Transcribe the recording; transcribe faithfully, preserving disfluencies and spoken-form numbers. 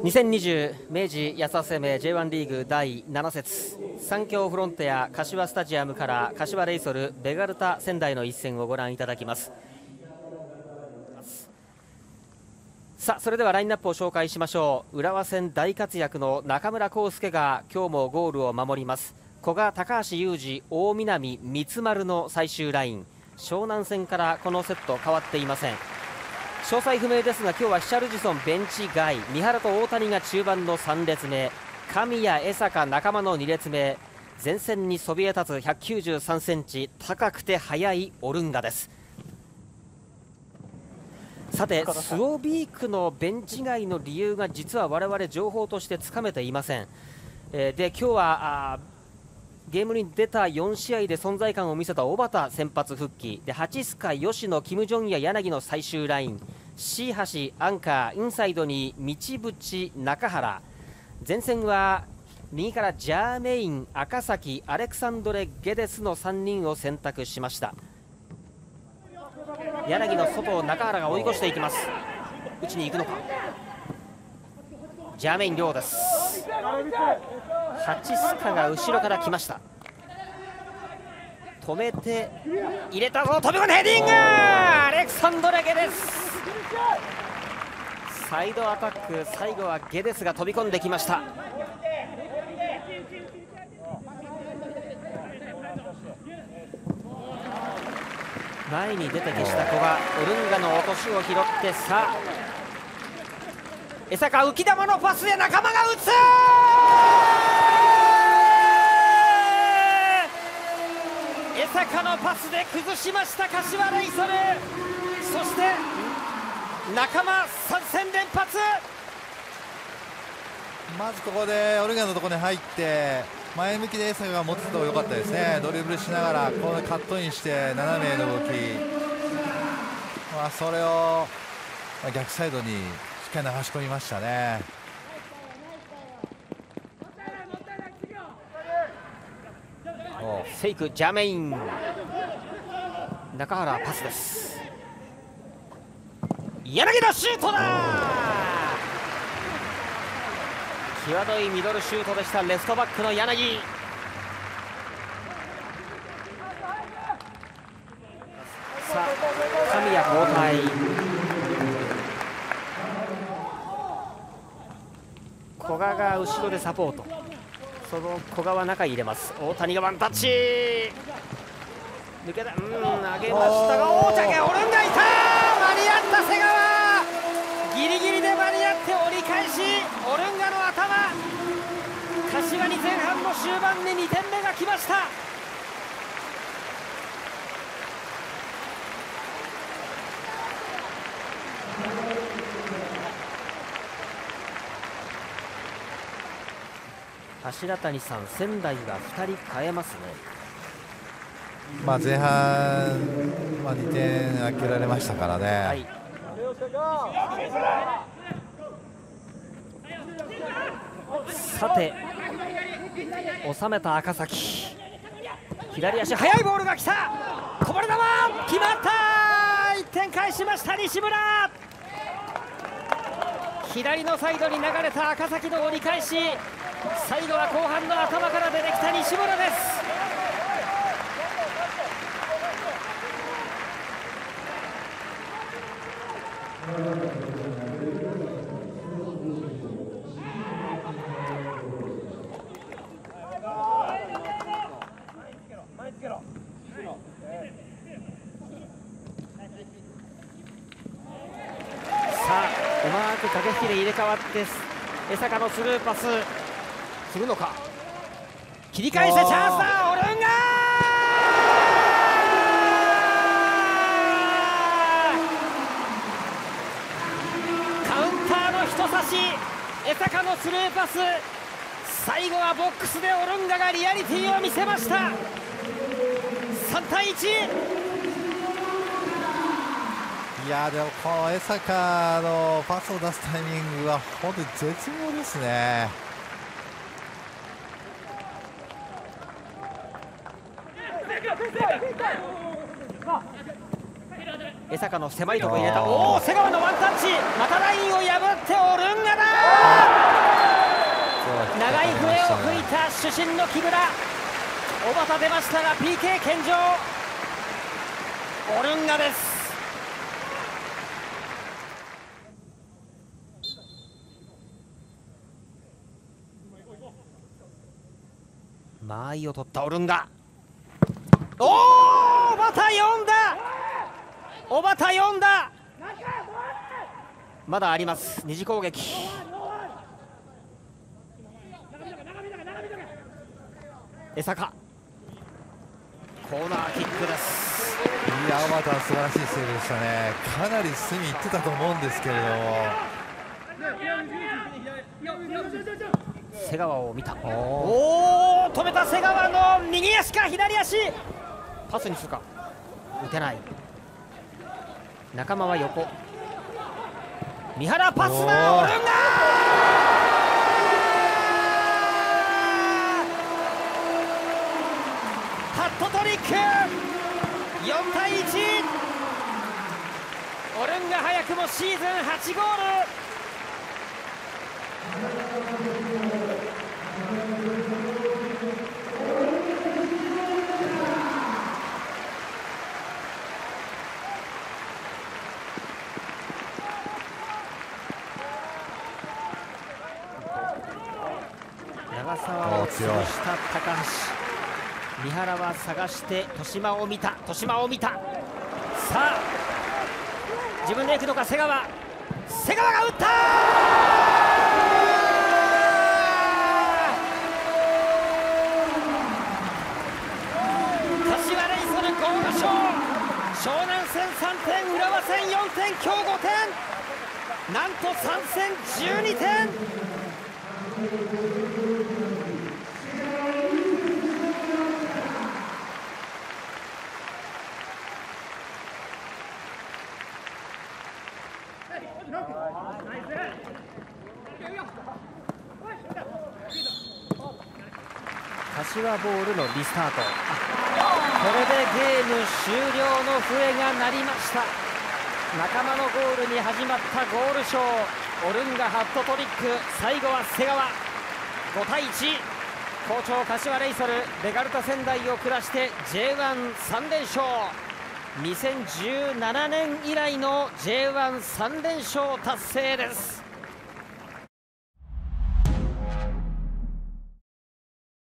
にせんにじゅう明治安田生命 ジェイワン リーグだいなな節、三強フロンテア柏スタジアムから柏レイソルベガルタ仙台の一戦をご覧いただきます。さあ、それではラインナップを紹介しましょう。浦和戦大活躍の中村康介が今日もゴールを守ります。古賀、高橋祐二、大南、三丸の最終ライン。湘南戦からこのセット変わっていません。詳細不明ですが、今日はヒシャルジソンベンチ外、三原と大谷が中盤のさん列目、神谷、江坂、仲間のに列目、前線にそびえ立つひゃくきゅうじゅうさんセンチ、高くて速いオルンガです。さて、スウォビークのベンチ外の理由が実は我々情報としてつかめていません。えー、で今日はあゲームに出たよん試合で存在感を見せた小畑先発復帰で、ハチスカ、吉野、キム・ジョンや柳の最終ライン、シー橋、アンカー、インサイドに道淵、中原、前線は右からジャーメイン、赤崎、アレクサンドレ・ゲデスのさんにんを選択しました。柳の外を中原が追い越していきます。打ちに行くのか、ジャーメイン亮です。ハチスカが後ろから来ました。止めて入れたぞ、飛び込んでヘディング、アレクサンドレ・ゲデス、サイドアタック、最後はゲデスが飛び込んできました。前に出てきした子がオルンガの落としを拾って、さあ江坂、浮き球のパスで仲間が打つ、江坂のパスで崩しました柏レイソル。そして仲間さん戦連発。 まずここでオルガのところに入って前向きで江坂が持つと良かったですね。ドリブルしながらこのカットインして斜めの動き、まあ、それを逆サイドにしっかり流し込みましたね。 フェイク、ジャメイン、中原パスです。柳のシュートだ、際どいミドルシュートでした。レフトバックの柳、さあ神谷交代、古賀が後ろでサポート、その古賀は中に入れます。大谷がワンタッチ抜けた、うん、投げましたが大竹、オルンガいた、間に合った瀬川、ギリギリで間に合って折り返し、オルンガの頭、柏に前半の終盤でにてんめが来ました。柱谷さん、仙台はふたり変えますね。 まあ前半はにてん開けられましたからね。はい、 さて収めた赤崎、左足速いボールが来た、こぼれ球決まった、いってん返しました西村、左のサイドに流れた赤崎の折り返し、最後は後半の頭から出てきた西村です。さあうまく駆け引きで入れ替わって江坂のスルーパスするのか、切り返してチャンスだ、オルンガカウンターの人差し、江坂のスルーパス、最後はボックスでオルンガがリアリティを見せました。さんたいいち。 いやでもこの江坂のパスを出すタイミングは本当に絶妙ですね。 江坂の狭いところ入れた。おお、瀬川のワンタッチ、またラインを破ってオルンガだ。長い笛を吹いた主審の木村。小畑出ましたが ピーケー 献上。オルンガです。間合いを取ったオルンガ。おお、小畑読んだ。小畑読んだ。まだあります、二次攻撃。江坂コーナーキックです。 いや、小畑は素晴らしいセーブでしたね。かなり隅いってたと思うんですけれども、 瀬川を見た。おお、止めた瀬川の右足か左足。パスにするか、打てない。仲間は横。三原パスだ。オルンガハットトリック。よんたいいち。オルンガ早くもシーズンはちゴール。長沢を潰した高橋。三原は探して豊島を見た。豊島を見た。さあ自分で行くのか。瀬川。瀬川が打った。柏レイソルゴール賞。湘南戦さんてん、浦和戦よんてん、今日ごてん。なんとさん戦じゅうにてん。柏ボールのリスタート。これでゲーム終了の笛が鳴りました。仲間のゴールに始まったゴールショー。オルンガハットトリック、最後は瀬川。ごたいいち。好調柏レイソル、ベガルタ仙台を下して ジェイワンさん 連勝。にせんじゅうななねん以来の ジェイワンさん 連勝達成です。